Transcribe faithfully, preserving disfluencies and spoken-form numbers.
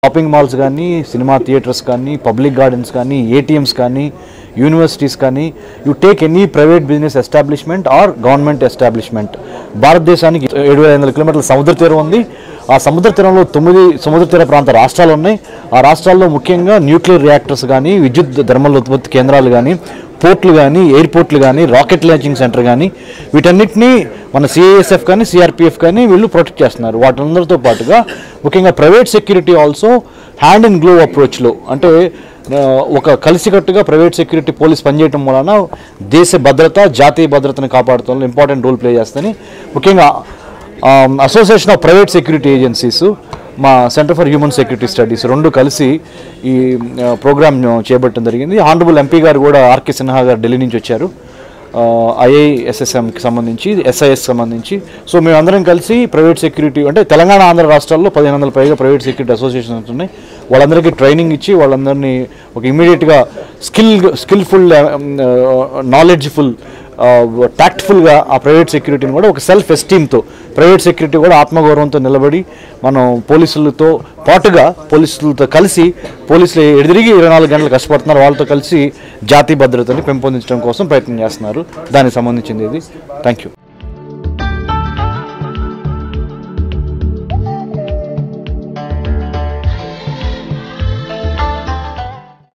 Shopping malls కానీ, cinema theatres కానీ, public gardens కానీ, ఏటీఎంస్ కానీ, యూనివర్సిటీస్ కానీ, you take any private business establishment or government establishment, భారతదేశానికి ఏడు వేల ఐదు వందల కిలోమీటర్ల సముద్ర తీరం ఉంది. ఆ సముద్ర తీరంలో తొమ్మిది సముద్ర తీర ప్రాంత రాష్ట్రాలు ఉన్నాయి. ఆ రాష్ట్రాల్లో ముఖ్యంగా న్యూక్లియర్ రియాక్టర్స్ కానీ, విద్యుత్ థర్మల్ ఉత్పత్తి కేంద్రాలు కానీ, పోర్ట్లు కానీ, ఎయిర్పోర్ట్లు కానీ, రాకెట్ లాంచింగ్ సెంటర్ కానీ, వీటన్నిటినీ మన సిఐఎస్ఎఫ్ కానీ, సిఆర్పిఎఫ్ కానీ వీళ్ళు ప్రొటెక్ట్ చేస్తున్నారు. వాటందరితో పాటుగా ముఖ్యంగా private security also hand and glove అప్రోచ్లో, అంటే ఒక కలిసికట్టుగా ప్రైవేట్ సెక్యూరిటీ పోలీస్ పనిచేయడం వలన దేశ భద్రత, జాతీయ భద్రతను కాపాడుతంలో ఇంపార్టెంట్ రోల్ ప్లే చేస్తని ముఖ్యంగా association of private security agencies, మా centre for human security studies రెండు కలిసి ఈ ప్రోగ్రామ్ చేపట్టడం జరిగింది. ఆనరబుల్ ఎంపీ గారు కూడా ఆర్కే సిన్హా గారు ఢిల్లీ నుంచి వచ్చారు, ఐఐఎస్ఎస్ఎంకి సంబంధించి, ఎస్ఐఎస్ సంబంధించి. సో మేమందరం కలిసి ప్రైవేట్ సెక్యూరిటీ అంటే తెలంగాణ, ఆంధ్ర రాష్ట్రాల్లో పదిహేను వందల పైగా ప్రైవేట్ సెక్యూరిటీ అసోసియేషన్స్ ఉన్నాయి. వాళ్ళందరికీ ట్రైనింగ్ ఇచ్చి వాళ్ళందరినీ ఒక ఇమీడియట్గా స్కిల్ స్కిల్ఫుల్ నాలెడ్జ్ఫుల్ టాక్ట్ఫుల్గా ఆ ప్రైవేట్ సెక్యూరిటీని కూడా ఒక సెల్ఫ్ ఎస్టీమ్తో, ప్రైవేట్ సెక్యూరిటీ కూడా ఆత్మగౌరవంతో నిలబడి మనం పోలీసులతో పాటుగా పోలీసులతో కలిసి, పోలీసులు ఎదురిగి ఇరవై నాలుగు గంటలు కష్టపడుతున్నారు, వాళ్ళతో కలిసి జాతీయ భద్రతని పెంపొందించడం కోసం ప్రయత్నం చేస్తున్నారు. దానికి సంబంధించింది ఇది. Thank you.